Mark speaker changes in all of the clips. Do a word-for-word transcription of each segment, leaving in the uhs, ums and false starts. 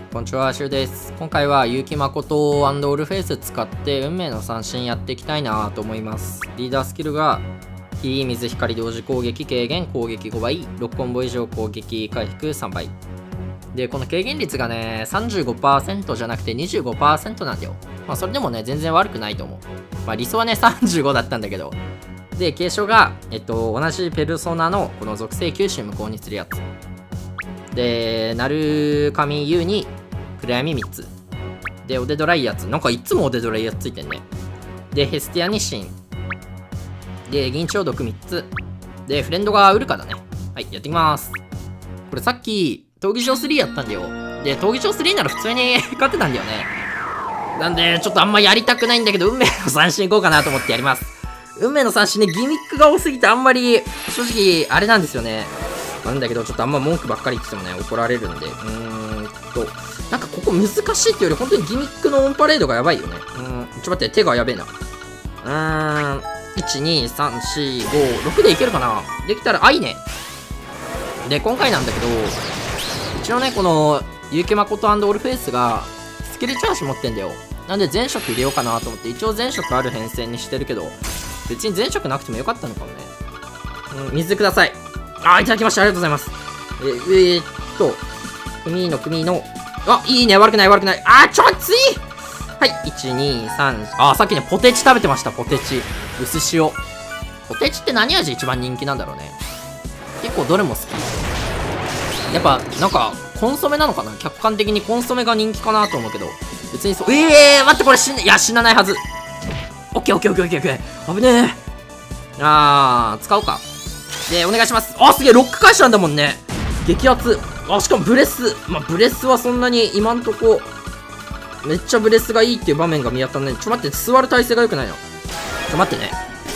Speaker 1: こんにちは、シュウです。今回は結城誠オールフェイス使って運命の三振やっていきたいなと思います。リーダースキルが火、水、光同時攻撃軽減、攻撃ごばい、ろくコンボ以上攻撃回復さんばい。で、この軽減率がね、さんじゅうごパーセント じゃなくて にじゅうごパーセント なんだよ。まあそれでもね、全然悪くないと思う。まあ理想はね、さんじゅうごだったんだけど。で、継承が、えっと、同じペルソナのこの属性吸収無効にするやつ。で、なるかみ U に暗闇みっつ。で、おでドライやつ。なんかいつもおでドライやつついてんね。で、ヘスティアにシン。で、銀超毒みっつ。で、フレンドがウルカだね。はい、やっていきます。これさっき、闘技場スリーやったんだよ。で、闘技場スリーなら普通に勝ってたんだよね。なんで、ちょっとあんまやりたくないんだけど、運命の三振いこうかなと思ってやります。運命の三振ね、ギミックが多すぎてあんまり、正直、あれなんですよね。なんだけど、ちょっとあんま文句ばっかり言っててもね、怒られるんで。うーんと、なんかここ難しいっていうより、本当にギミックのオンパレードがやばいよね。うーん、ちょっと待って、手がやべえな。うーん、いち、に、さん、よん、ご、ろくでいけるかな。できたら、あ、いいね。で、今回なんだけど、一応ね、この、結城誠オールフェイスが、スキルチャージ持ってんだよ。なんで全色入れようかなと思って、一応全色ある編成にしてるけど、別に全色なくてもよかったのかもね。うん、水ください。あー、いただきました。ありがとうございます。えー、えー、っと、組の組の、あ、いいね。悪くない、悪くない。あー、ちょ、熱い。はい、いち、に、さん、あー、さっきね、ポテチ食べてました、ポテチ。薄塩。ポテチって何味一番人気なんだろうね。結構どれも好き。やっぱ、なんか、コンソメなのかな、客観的にコンソメが人気かなと思うけど、別にそう、えー、待って、これ死ん、いや、死なないはず。オッケーオッケーオッケーオッケーオッケー。危ねえ。あー、使おうか。で、お願いします。あ、すげえ、ロック返しなんだもんね。激アツ。あ、しかもブレス。まあ、ブレスはそんなに今んとこ、めっちゃブレスがいいっていう場面が見当たんない。ちょっと待って、座る体勢が良くないな。ちょっと待ってね。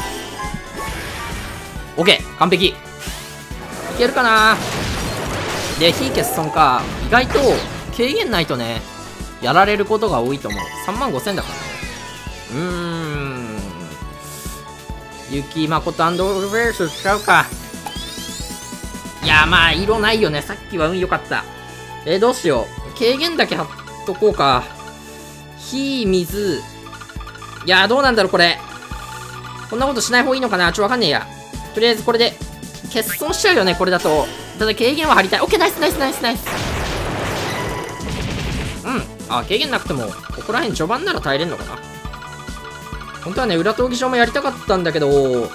Speaker 1: オッケー、完璧。いけるかな。で、非欠損か。意外と、軽減ないとね、やられることが多いと思う。さんまんごせんだからね。うーん。結城誠オールフェイス使うか。いや、まあ、色ないよね。さっきは運良かった。えー、どうしよう。軽減だけ貼っとこうか。火、水。いやー、どうなんだろう、これ。こんなことしない方がいいのかな。ちょっとわかんねえや。とりあえずこれで、欠損しちゃうよね、これだと。ただ、軽減は貼りたい。オッケー、ナイス、ナイス、ナイス、ナイス。うん。あ、軽減なくても、ここら辺序盤なら耐えれんのかな。本当はね、裏闘技場もやりたかったんだけど、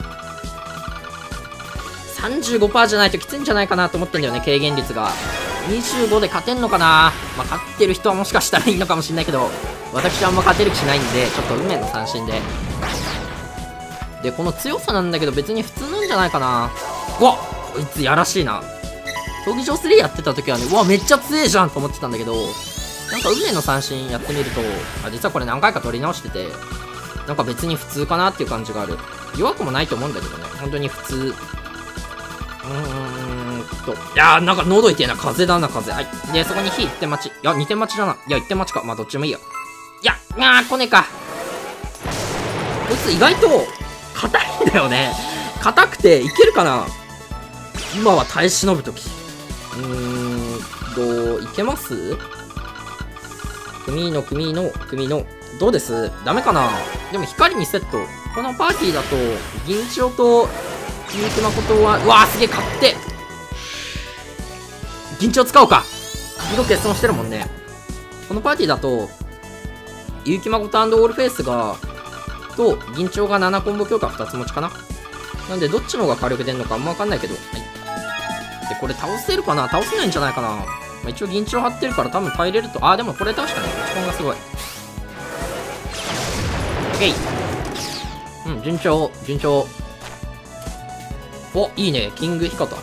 Speaker 1: さんじゅうごパーセント じゃないときついんじゃないかなと思ってんだよね、軽減率が。にじゅうごで勝てんのかな。まあ、勝ってる人はもしかしたらいいのかもしれないけど、私はあんま勝てる気しないんで、ちょっと運命の三振で。で、この強さなんだけど、別に普通なんじゃないかな。うわっ、こいつやらしいな。闘技場スリーやってた時はね、うわ、めっちゃ強えじゃんと思ってたんだけど、なんか運命の三振やってみると、あ、実はこれ何回か取り直してて、なんか別に普通かなっていう感じがある。弱くもないと思うんだけどね。本当に普通。うーんと。いやー、なんか喉痛えな。風だな、風。はい。で、そこに火いってん待ち。いや、にてん待ちだな。いや、いってん待ちか。まあ、どっちもいいや。いや、あー、来ねえか。こいつ意外と、硬いんだよね。硬くて、いけるかな。今は耐え忍ぶとき。うーんと、いけます？組の組の組の。どうです？ダメかな。でも光にセット。このパーティーだと、銀千代と、結城誠は、うわーすげえ、勝って。銀千代使おうか。色欠損してるもんね。このパーティーだと、結城誠オールフェイスが、と、銀千代がななコンボ強化ふたつ持ちかな。なんで、どっちの方が火力出んのかあんまわかんないけど。はい。で、これ倒せるかな。倒せないんじゃないかな。まあ、一応銀千代張ってるから多分耐えれると。あー、でもこれ倒したね。打ち込みがすごい。うん、順調、順調。お、いいね、キングヒカタ。い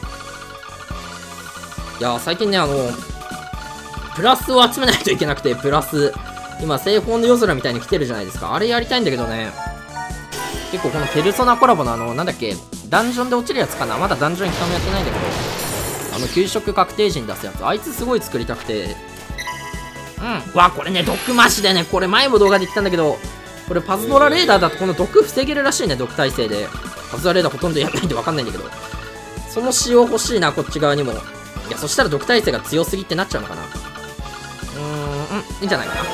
Speaker 1: やー、最近ね、あの、プラスを集めないといけなくて、プラス。今、西方の夜空みたいに来てるじゃないですか。あれやりたいんだけどね。結構このペルソナコラボのあの、なんだっけ、ダンジョンで落ちるやつかな。まだダンジョン一回もやってないんだけど、あの、給食確定時に出すやつ。あいつすごい作りたくて。うん。わ、これね、毒マシでね、これ前も動画で言ったんだけど、これパズドラレーダーだとこの毒防げるらしいね、毒耐性で。パズドラレーダーほとんどやんないんでわかんないんだけど。その仕様欲しいな、こっち側にも。いや、そしたら毒耐性が強すぎってなっちゃうのかな。 ーん、うん、いいんじゃないかな。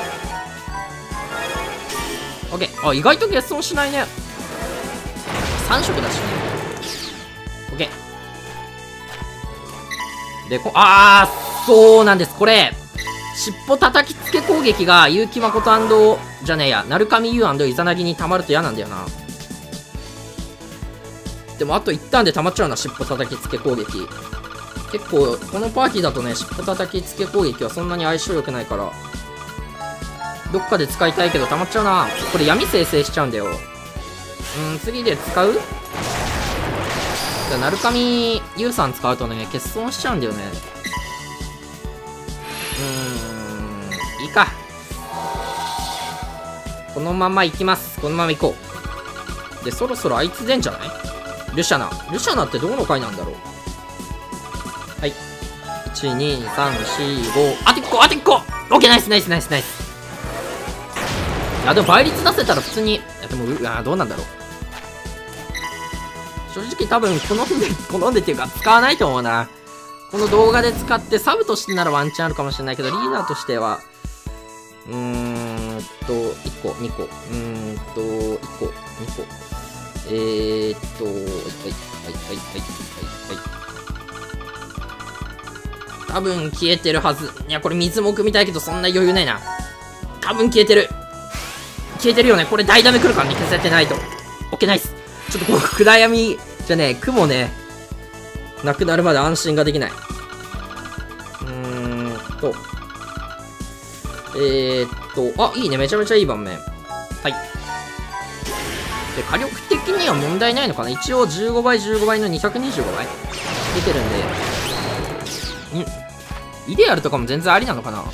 Speaker 1: オッケー。あ、意外と欠損しないね。さん色だしね。オッケー。で、こ、あー、そうなんです。これ、尻尾叩きつけ攻撃が、結城誠じゃねえや、鳴神優イザナギに溜まると嫌なんだよな。でも、あといちターンで溜まっちゃうな、尻尾叩きつけ攻撃。結構、このパーティーだとね、尻尾叩きつけ攻撃はそんなに相性良くないから、どっかで使いたいけど溜まっちゃうな。これ闇生成しちゃうんだよ。うん、次で使う？じゃあ、鳴神優さん使うとね、欠損しちゃうんだよね。うーん、いいか。このまま行きます。このまま行こう。で、そろそろあいつ出んじゃない？ルシャナ。ルシャナってどこの回なんだろう。はい。いち、に、さん、よん、ご。あといっこあといっこオッケーナイスナイスナイスナイス。いや、でも倍率出せたら普通に、いや、でも、うわ、どうなんだろう。正直多分、好んで、好んでっていうか、使わないと思うな。この動画で使って、サブとしてならワンチャンあるかもしれないけど、リーダーとしては、うーんと、いっこ、にこ、うーんと、いっこ、にこ。えーっと、はい、はい、はい、はい、はい、はい。多分消えてるはず。いや、これ水も汲みたいけど、そんな余裕ないな。多分消えてる。消えてるよね。これ大ダメ来るからね、消せてないと。オッケーナイス。ちょっとこの暗闇じゃねえ、雲ね、なくなるまで安心ができない。うーんと。えーっと、あ、いいね。めちゃめちゃいい盤面。はい。で、火力的には問題ないのかな。一応じゅうごばい、じゅうごばいのにひゃくにじゅうごばい出てるんで。んイデアルとかも全然ありなのかな。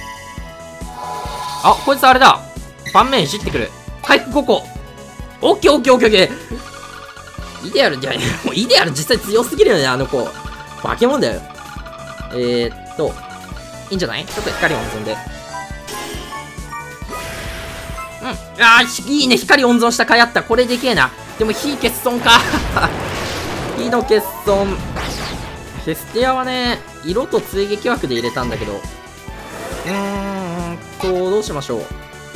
Speaker 1: あ、こいつあれだ。盤面いじってくる。回復ごこ。オッケーオッケーオッケーオッケー。イデアルじゃない。もうイデアル実際強すぎるよね、あの子。化け物だよ。えー、っと、いいんじゃない？ちょっと光温存で。うん。あー、いいね。光温存した回あった。これでけえな。でも、火欠損か。火の欠損。ヘステアはね、色と追撃枠で入れたんだけど。うーんと、どうしましょう。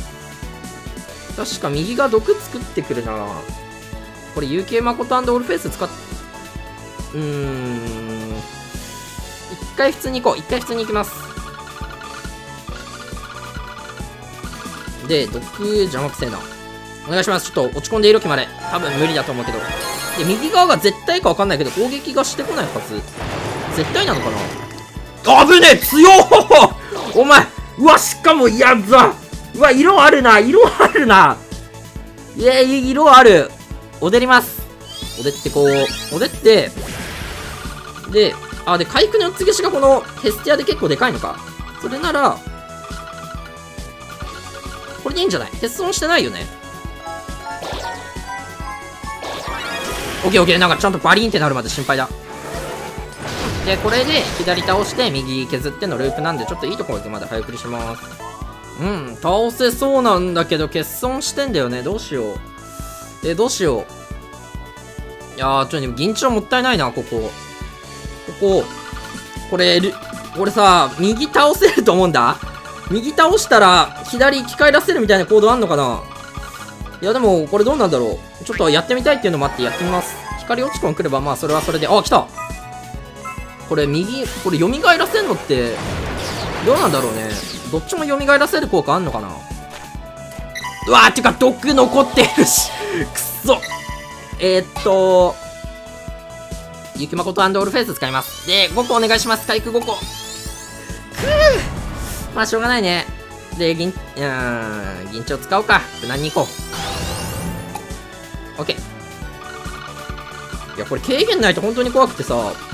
Speaker 1: 確か右が毒作ってくるな。これ ユーケー 誠&オルフェイス使っ、うーん。一回普通に行こう。一回普通に行きます。で、毒邪魔くせえな。お願いします。ちょっと落ち込んで色決まれ。多分無理だと思うけど。で、右側が絶対かわかんないけど、攻撃がしてこないはず。絶対なのかな。あぶねえ強ーお前うわ、しかも、やっばうわ、色あるな色あるないえ、色ある。おでります。おでってこう、おでって、で、あ、で、回復のよっつ消しがこのヘスティアで結構でかいのか。それなら、これでいいんじゃない？欠損してないよね。オッケーオッケー、なんかちゃんとバリーンってなるまで心配だ。で、これで左倒して右削ってのループなんで、ちょっといいところでまで早送りします。うん、倒せそうなんだけど、欠損してんだよね。どうしよう。え、どうしよう。いやー、ちょっと銀帳もったいないな、ここ。ここ、これ、これさ、右倒せると思うんだ。右倒したら、左生き返らせるみたいなコードあんのかな。いや、でも、これどうなんだろう。ちょっとやってみたいっていうのもあってやってみます。光落ち込ん来れば、まあ、それはそれで。あ、来た。これ、右、これ、蘇らせんのって、どうなんだろうね。どっちも蘇らせる効果あんのかな。うわー、てか、毒残ってるし。くっそ。えー、っと、ゆきまこと&オルフェイス使います。で、ごこお願いします。回復ごこ。くぅ。まあ、しょうがないね。で、銀、うーん、銀帳使おうか。無難に行こう。オッケー。いや、これ軽減ないと本当に怖くてさ、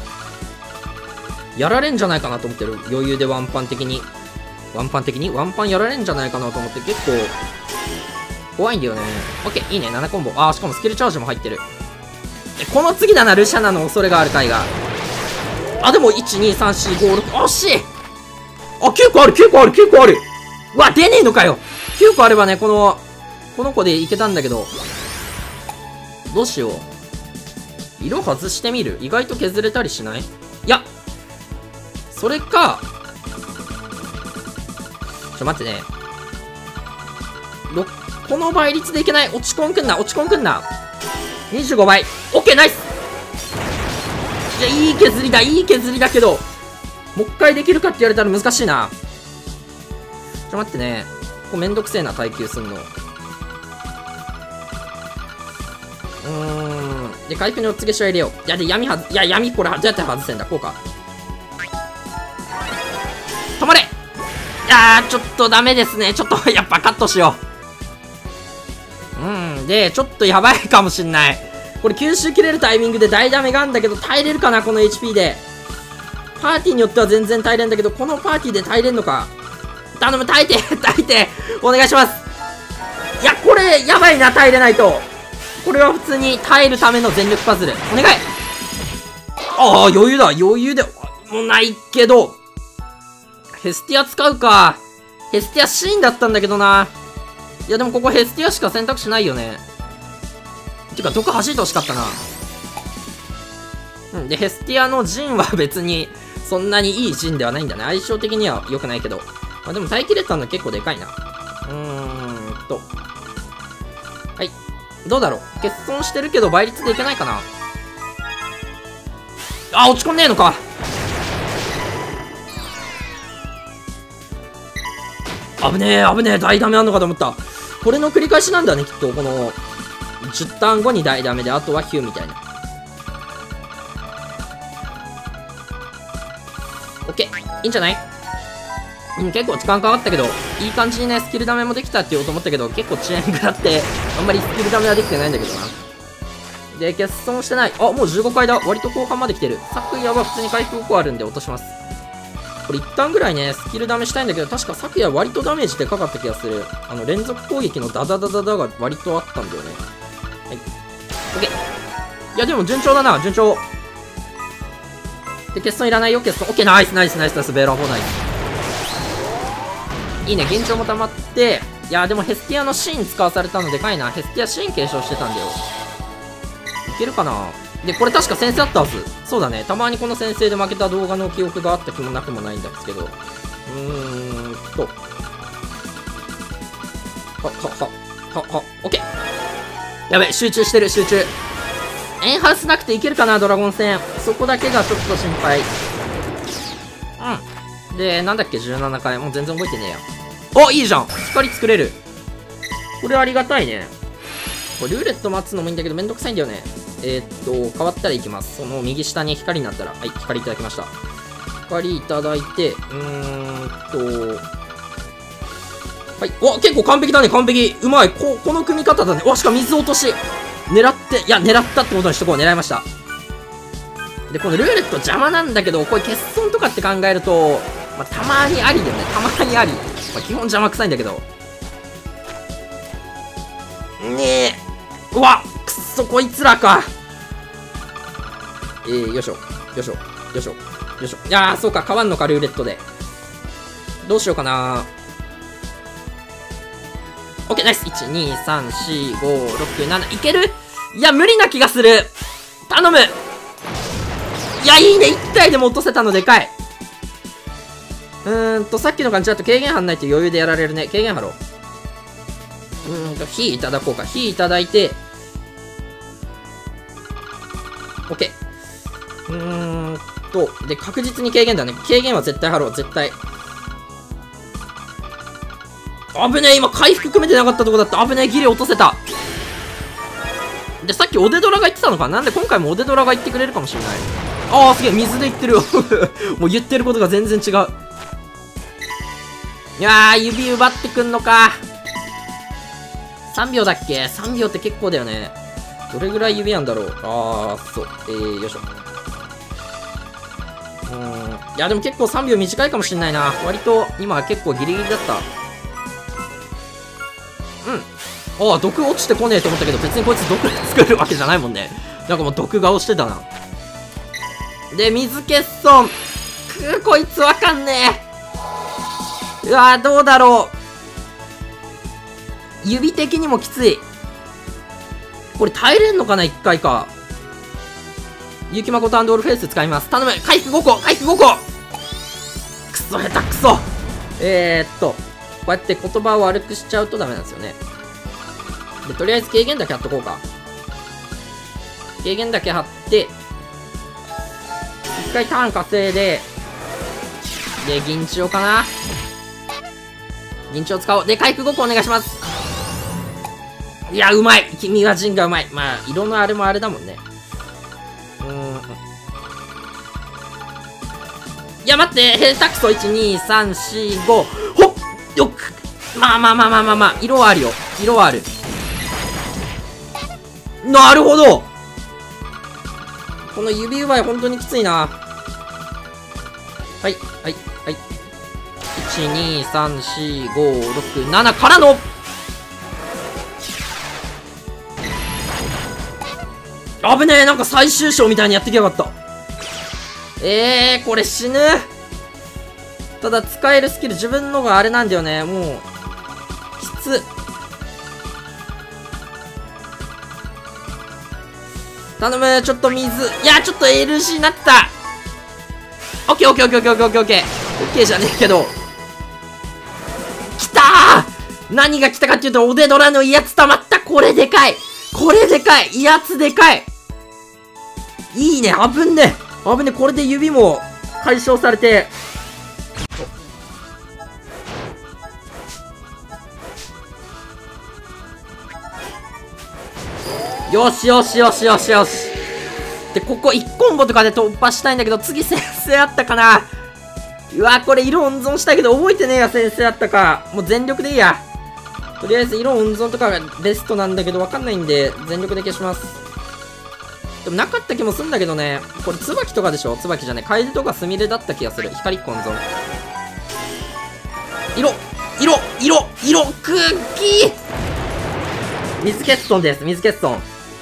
Speaker 1: やられんじゃないかなと思ってる。余裕でワンパン的に。ワンパン的にワンパンやられんじゃないかなと思って結構、怖いんだよね。オッケー、いいね。ななコンボ。あー、しかもスキルチャージも入ってる。え、この次だな、ルシャナの恐れがある回が。あ、でも、いち、に、さん、よん、ご、ろく、惜しいあ、きゅうこある、きゅうこある、きゅうこあるうわ、出ねえのかよ !きゅう 個あればね、この、この子でいけたんだけど。どうしよう。色外してみる？意外と削れたりしない？いや、それか、 ちょ、待ってね。この倍率でいけない。落ち込んくんな、落ち込んくんな。にじゅうごばい。オッケー、ナイス。いや、いい削りだ、いい削りだけど、もう一回できるかって言われたら難しいな。ちょ、待ってね。ここめんどくせえな、耐久すんの。うーん。で、回復にお告げしは入れよう。いや、で、闇はず、いや、闇これ、どうやって外せんだ、こうか。止まれ。いやー、ちょっとダメですね。ちょっと、やっぱカットしよう。うん。で、ちょっとやばいかもしんない。これ、吸収切れるタイミングで大ダメがあるんだけど、耐えれるかな、この エイチピー で。パーティーによっては全然耐えれんだけど、このパーティーで耐えれんのか。頼む、耐えて、耐えて、お願いします。いや、これ、やばいな、耐えれないと。これは普通に耐えるための全力パズル。お願い。ああ、余裕だ、余裕で、もうないけど。ヘスティア使うか。ヘスティアシーンだったんだけどな。いや、でもここヘスティアしか選択肢ないよね。てか、毒弾いてほしかったな。うん、で、ヘスティアのジンは別に、そんなにいいジンではないんだね。相性的には良くないけど。まあ、でも耐えきれたの結構でかいな。うーんと。はい。どうだろう。欠損してるけど倍率でいけないかな。あ、落ち込んねえのか。危ねえ、危ねえ、大ダメあんのかと思った。これの繰り返しなんだね、きっと。この、じゅうターン後に大ダメで、あとはヒューみたいな。オッケー。いいんじゃない？うん、結構時間かかったけど、いい感じにね、スキルダメもできたって言おうと思ったけど、結構遅延食らって、あんまりスキルダメはできてないんだけどな。で、欠損してない。あ、もうじゅうごかいだ。割と後半まで来てる。昨夜は普通に回復ごこあるんで落とします。これ一旦ぐらいね、スキルダメしたいんだけど、確か昨夜割とダメージでかかった気がする。あの、連続攻撃のダダダダダが割とあったんだよね。はい。オッケー。いや、でも順調だな、順調。で、欠損いらないよ、欠損。オッケー、ナイス、ナイス、ナイス、ナイス、ベーラーフォーナイス。いいね、現状も溜まって、いや、でもヘスティアのシーン使わされたのでかいな。ヘスティアシーン継承してたんだよ。いけるかな。で、これ確か先生あったはず。そうだね。たまにこの先生で負けた動画の記憶があった気もなくもないんですけど。うーんと。は、は、は、は、は、オッケー。やべ、集中してる、集中。エンハウスなくていけるかな、ドラゴン戦。そこだけがちょっと心配。うん。で、なんだっけ、じゅうななかい。もう全然覚えてねえや。お、いいじゃん。光作れる。これありがたいね。これルーレット待つのもいいんだけどめんどくさいんだよね。えー、っと、変わったらいきます。その右下に光になったら。はい、光いただきました。光いただいて、うーんと、はい。お、結構完璧だね、完璧。うまい。こ、この組み方だね。わ、しかも水落とし。狙って、いや、狙ったってことにしとこう。狙いました。で、このルーレット邪魔なんだけど、これ欠損とかって考えると、まあ、たまにありだよね。たまにあり。まあ、基本邪魔くさいんだけど。ねえ。うわくっそ、こいつらか。えー、よいしょ。よいしょ。よいしょ。よいしょ。いやー、そうか。変わんのか、ルーレットで。どうしようかな。オッケー、ナイス。いち、に、さん、よん、ご、ろく、なな。いける？いや、無理な気がする。頼む。いや、いいね。いち体でも落とせたのでかい。うーんと、さっきの感じだと軽減貼んないと余裕でやられるね。軽減貼ろう。うーんと、火いただこうか。火いただいて、OK。うーんと、で、確実に軽減だね。軽減は絶対貼ろう。絶対。危ねえ、今回復組めてなかったとこだった。危ねえ、ギリ落とせた。で、さっきオデドラが言ってたのかな。なんで今回もオデドラが言ってくれるかもしれない。ああ、すげえ、水で言ってるよ。もう言ってることが全然違う。いやー、指奪ってくんのか。さんびょうだっけ ?さん 秒って結構だよね。どれぐらい指なんだろう。あー、そう。えー、よいしょ。うーん。いや、でも結構さんびょう短いかもしんないな。割と、今は結構ギリギリだった。うん。ああ、毒落ちてこねえと思ったけど、別にこいつ毒作るわけじゃないもんね。なんかもう毒顔してたな。で、水欠損。くー、こいつわかんねえ。うわー、どうだろう。指的にもきつい。これ耐えれんのかな、いっかいか。ゆきまことアンドオールフェイス使います。頼む。回復ごこ、回復ごこ。くそ、下手くそ。えーっと。 うやって言葉を悪くしちゃうとダメなんですよね。で、とりあえず軽減だけ貼っとこうか。軽減だけ貼って、一回ターン稼いで、で、銀千代かな。銀千代使おう。で、回復ごこお願いします。いや、うまい。君は陣がうまい。まあ、色のあれもあれだもんね。うーん。いや、待って。下手くそ。いち、に、さん、し、ご。ほっよく。まあまあまあまあまあまあ。色はあるよ。色はある。なるほど。この指奪い本当にきついな。はい、はい、はい。いち、に、さん、し、ご、ろく、ななからの危ねえ、なんか最終章みたいにやってきやがった。えー、これ死ぬ。ただ使えるスキル自分のがあれなんだよね。もう、きつ。頼む、ちょっと水。いや、ちょっと エルジー になった。オッケーオッケーオッケーオッケーオッケーオッケーオッケー。オッケーじゃねえけど。来たー。何が来たかっていうと、おでドラの威圧溜まった。これでかい。これでかい。威圧でかい。いいね。危んね。危んね。これで指も解消されて。よしよしよしよしよし。で、ここいちコンボとかで突破したいんだけど、次先生あったかな。うわ、これ色温存したいけど、覚えてねえや、先生あったか。もう全力でいいや。とりあえず色温存とかがベストなんだけど、わかんないんで、全力で消します。でもなかった気もすんだけどね。これ、椿とかでしょ。椿じゃねえ。楓とかスミレだった気がする。光っ子温存。色色色色空気水欠損です。水欠損。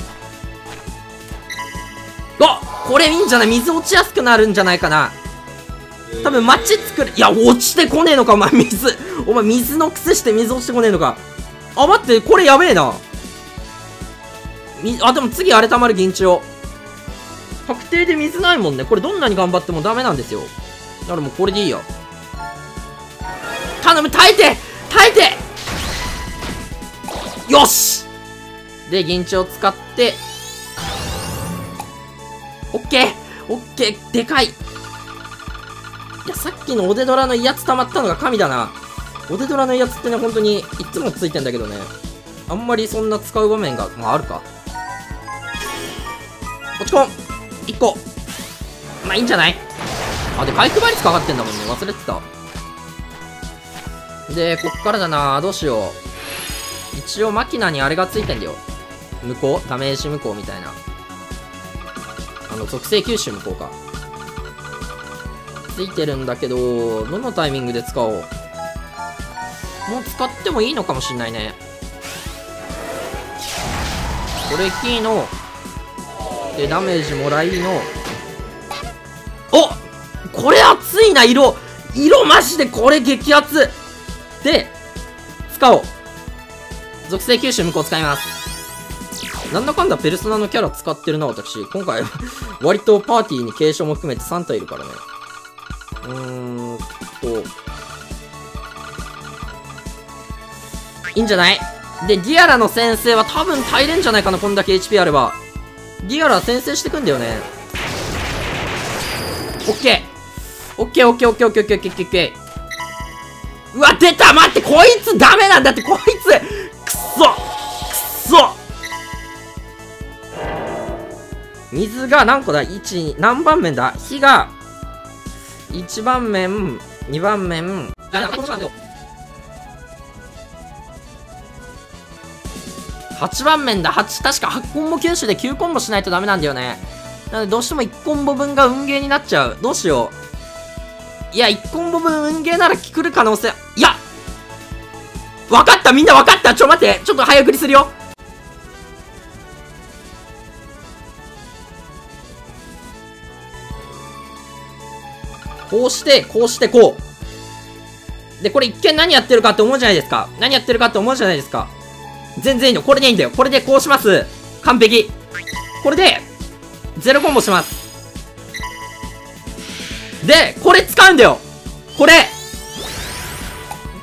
Speaker 1: あ、これいいんじゃない？水落ちやすくなるんじゃないかな。多分街作る。いや、落ちてこねえのか、お前水。お前水の癖して水落ちてこねえのか。あ、待って、これやべえな。み、あ、でも次あれたまる銀千代。確定で水ないもんね。これどんなに頑張ってもダメなんですよ。だからもうこれでいいや。頼む、耐えて耐えてよしで、銀千代使って、オッケーオッケーでかい。いや、さっきのおでドラの威圧溜まったのが神だな。おでドラの威圧ってね、本当にいつもついてんだけどね。あんまりそんな使う場面が、まああるか。落ち込んいっこ。まあいいんじゃない。あ、で、回復倍率かかってんだもんね。忘れてた。で、こっからだな。どうしよう。一応、マキナにあれがついてんだよ。無効ダメージ無効みたいな。あの、属性吸収無効か。ついてるんだけど、どのタイミングで使おう。もう使ってもいいのかもしんないね。これキーの、で、ダメージもらいの、おこれ熱いな、色色マジでこれ激熱で、使おう。属性吸収無効使います。なんだかんだペルソナのキャラ使ってるな、私。今回、割とパーティーに継承も含めてさん体いるからね。うーんと。いいんじゃない？で、ディアラの先生は多分耐えれんじゃないかな、こんだけ エイチピー あれば。ディアラ先制してくんだよね。オッケーオッケーオッケーオッケーオッケーオッケーオッケーオッケー。うわ、出た待って、こいつダメなんだって、こいつくそくそ水が何個だ ?いち、何番面だ火が、いちばん面、にばん面、はちばん面だ。はち、確かはちコンボ吸収できゅうコンボしないとダメなんだよね。なのでどうしてもいちコンボ分が運ゲーになっちゃう。どうしよう。いや、いちコンボ分運ゲーなら来る可能性、いやわかった、みんなわかった。ちょ待って、ちょっと早送りするよ。こうして、こうして、こう。で、これ一見何やってるかって思うじゃないですか。何やってるかって思うじゃないですか。全然いいの。これでいいんだよ。これでこうします。完璧。これで、ゼロコンボします。で、これ使うんだよ。これ。